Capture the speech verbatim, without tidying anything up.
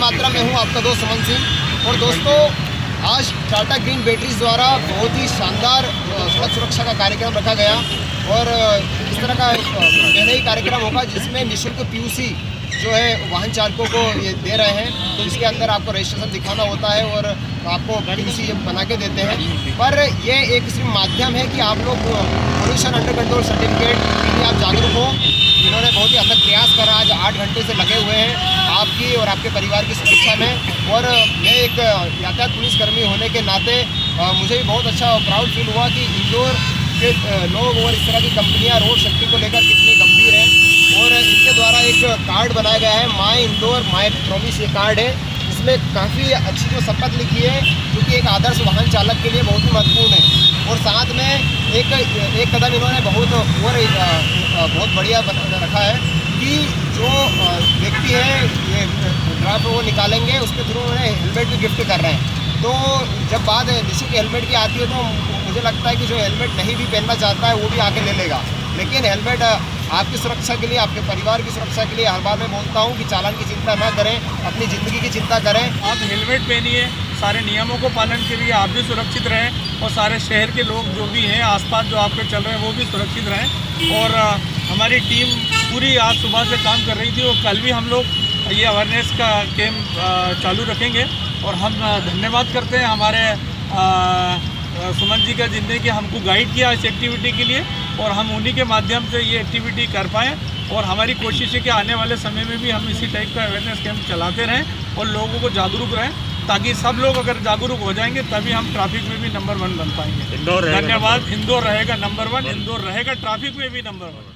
मात्रा में हूँ आपका दोस्त सुमन सिंह। और दोस्तों, आज टाटा ग्रीन बैटरीज द्वारा बहुत ही शानदार सड़क सुरक्षा का कार्यक्रम रखा गया और इस तरह का पहले ही कार्यक्रम होगा जिसमें निःशुल्क पीयूसी जो है वाहन चालकों को ये दे रहे हैं। तो इसके अंदर आपको रजिस्ट्रेशन दिखाना होता है और आपको पीयूसी बना के देते हैं। पर ये एक सिर्फ माध्यम है कि आप लोग पोल्यूशन अंडर कंट्रोल सर्टिफिकेट के लिए आप जागरूक हो। इन्होंने बहुत ही अथक प्रयास करा, आज आठ घंटे से लगे हुए हैं आपकी और आपके परिवार की सुरक्षा में। और मैं एक यातायात पुलिसकर्मी होने के नाते मुझे भी बहुत अच्छा प्राउड फील हुआ कि इंदौर के लोग और इस तरह की कंपनियां रोड सेफ्टी को लेकर कितनी गंभीर हैं। और इनके द्वारा एक कार्ड बनाया गया है, माई इंदौर माई प्रॉमिस, ये कार्ड है। इसमें काफ़ी अच्छी जो शपथ लिखी है, क्योंकि एक आदर्श वाहन चालक के लिए बहुत ही महत्वपूर्ण है। और साथ में एक एक कदम इन्होंने बहुत और बहुत बढ़िया बना रखा है कि जो व्यक्ति है ये ड्राफ्ट वो निकालेंगे, उसके थ्रू उन्हें हेलमेट भी गिफ्ट कर रहे हैं। तो जब बात निःशुल्क हेलमेट की आती है तो मुझे लगता है कि जो हेलमेट नहीं भी पहनना चाहता है वो भी आके ले लेगा। लेकिन हेलमेट आपकी सुरक्षा के लिए, आपके परिवार की सुरक्षा के लिए हर बार मैं बोलता हूँ कि चालान की चिंता ना करें, अपनी ज़िंदगी की चिंता करें। आप हेलमेट पहनिए, सारे नियमों को पालन करिए, आप भी सुरक्षित रहें और सारे शहर के लोग जो भी हैं आसपास जो आपके चल रहे हैं वो भी सुरक्षित रहें। और हमारी टीम पूरी आज सुबह से काम कर रही थी और कल भी हम लोग ये अवेयरनेस का कैंप चालू रखेंगे। और हम धन्यवाद करते हैं हमारे सुमन जी का, जिनने कि हमको गाइड किया इस एक्टिविटी के लिए और हम उन्हीं के माध्यम से ये एक्टिविटी कर पाएँ। और हमारी कोशिश है कि आने वाले समय में भी हम इसी टाइप का अवेयरनेस कैंप चलाते रहें और लोगों को जागरूक रहें, ताकि सब लोग अगर जागरूक हो जाएंगे तभी हम ट्रैफिक में भी नंबर वन बन पाएंगे। धन्यवाद। इंदौर रहेगा नंबर वन, इंदौर रहेगा ट्रैफिक में भी नंबर वन।